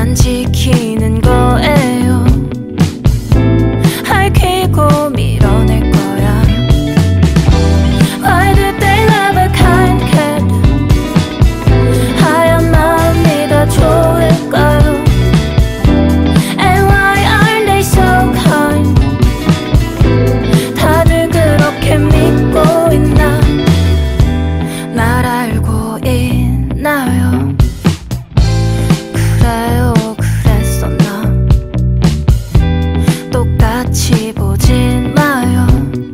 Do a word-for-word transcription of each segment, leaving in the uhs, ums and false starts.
난 지키는 거예요. 핥히고 밀어낼 거야. Why do they love a kind cat? 하얀 마음이 더 좋을까요? And why aren't they so kind? 다들 그렇게 믿고 있나? 날 알고 있나요? 그래요, 그랬었나? 똑같이 보진 마요.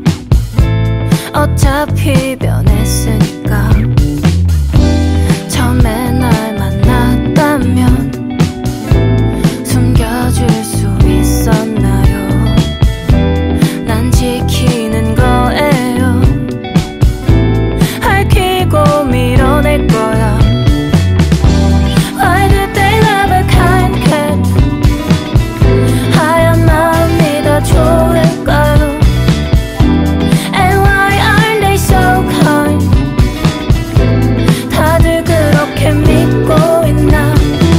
어차피 변했으니까. 처음에 날 만났다면 숨겨줄 수 있었나요? 난 지키는 거예요. 핥히고 밀어낼 거야. Why do they love a kind cat? 하얀 마음이 더 좋을까요? And why aren't they so kind? 다들 그렇게 믿고 있나?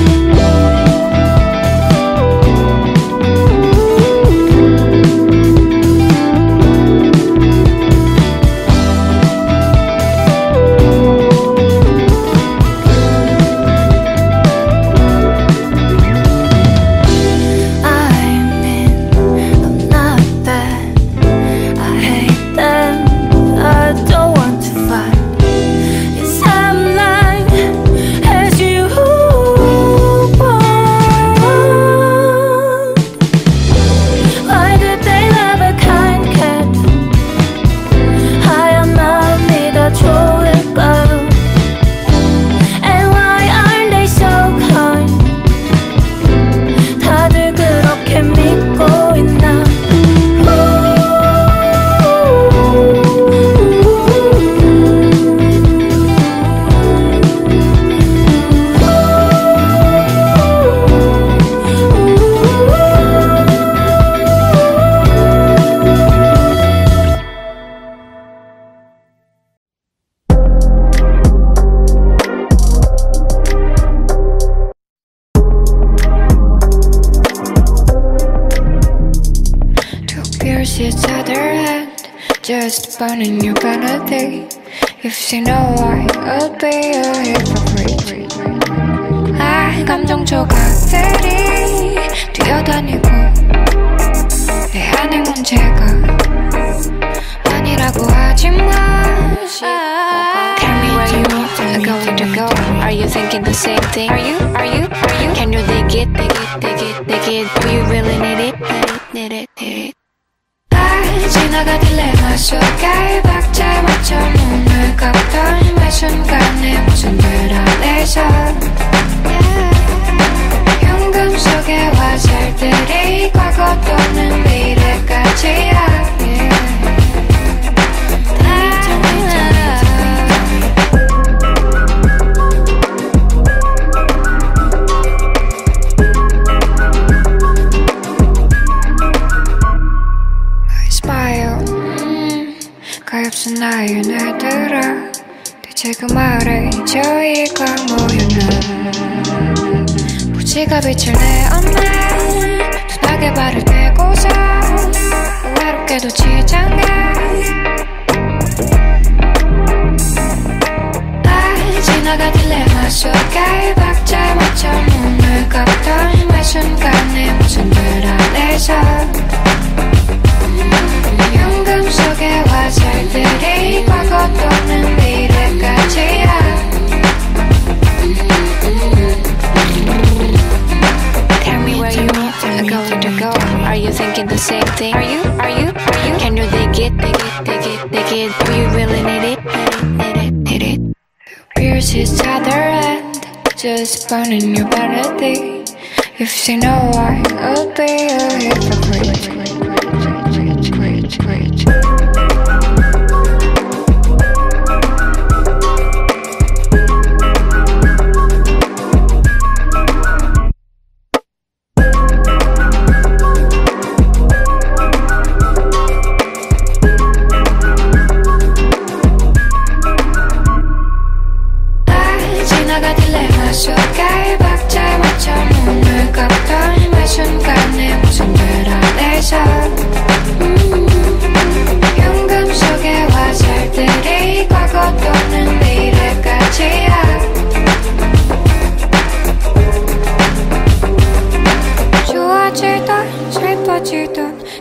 Each other hand, just burning your vanity. If you know why, I'll be a hypocrite. 아, 감정 조각들이 뛰어다니고 내 안에 문제가 아니라고 하지만 Tell me where you are going to go. Are you thinking the same thing? Are you? Are you? Are you? Can you dig it? Dig it? Dig it? Dig it? Do you really need it? Need it? Need it? 지나가 딜레마 속에 박자에 맞춰 눈을 감던 매 순간에 무슨 들 안에서 현금 속의 화살들이 과거 또는 미래까지야. 가엾은 나의 날들아 대체 그 말에 저희가 뭐였나. 부지가 빛을 내었네. 둔하게 발을 대고서 외롭게도 지장해. 아, 지나가 딜레마 속에 박자에 맞춰 눈을 감던 매 순간에 무슨 들 안에서 현금 속의 화살들이 과거 또는 미래까지야. Tell me where you are going to go. Are you thinking the same thing? Are you? Are you? Are you? Can you dig it? Dig it? Dig it? Dig it? Do you really need it? Need it? Need it? Pierce each other and just burning your vanity. If you know why, I'll be a hypocrite. 지나가 딜레마 속에 박자에 맞춰 눈을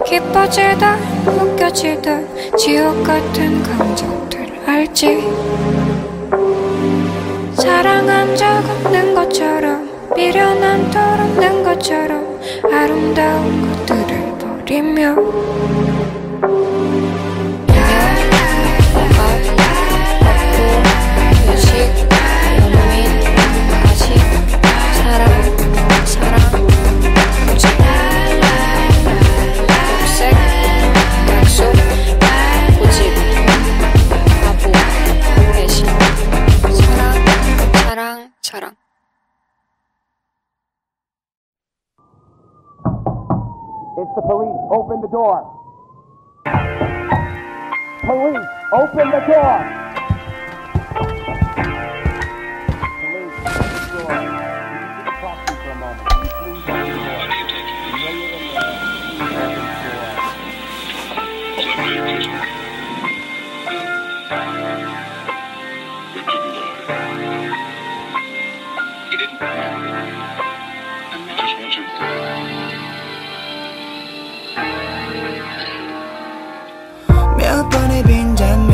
기뻐지다 웃겨지다 지옥 같은 감정들 알지? 사랑한 적 없는 것처럼 미련한 털 없는 것처럼 아름다운 것들을 버리며 사랑. It's the police. Open the door. Police, open the door. Police, open the door. You need to talk to me for a moment. Can you please open the door? You know you're in there. Please open the door. He didn't. I just want you to. 몇 번의 빈잔